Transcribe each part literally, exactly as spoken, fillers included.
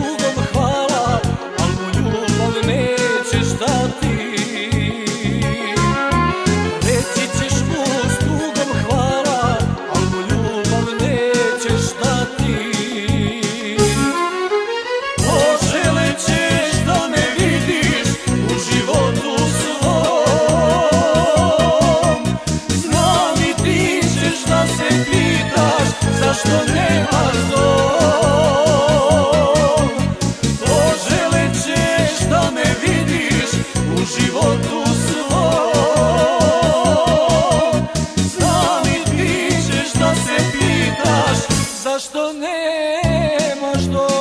tugom hvala, al mu ljubav nećeš dati. Reći ćeš mu s tugom hvala, al mu ljubav nećeš dati. Poželit ćeš da me vidiš u životu svom. Znam i ti ćeš da se pitaš zašto nemaš dom. Poželit ćeš da me vidiš u životu svom. Znam i ti ćeš da se pitaš zašto nemaš dom.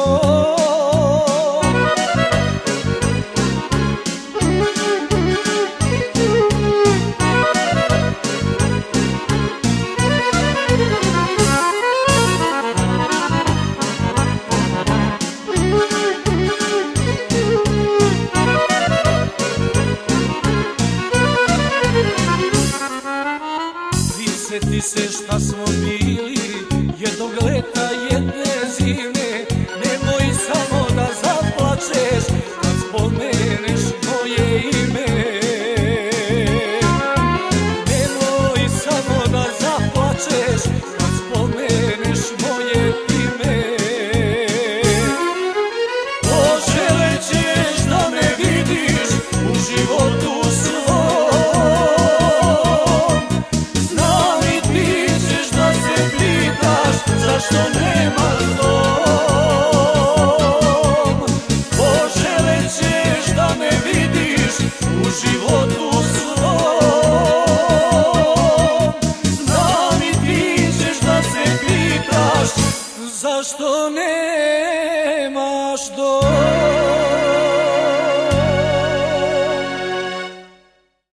Sjeti se šta smo bili jednog leta, jedne zime. Nemoj samo da zaplačeš kad spomeneš moje ime. Nemoj samo da zaplačeš kad spomeneš moje ime. Poželit ćeš da me vidiš u životu svom. Zašto nemaš dom? Poželit ćeš da me vidiš u životu svom. Znam i ti ćeš da se pitaš zašto ne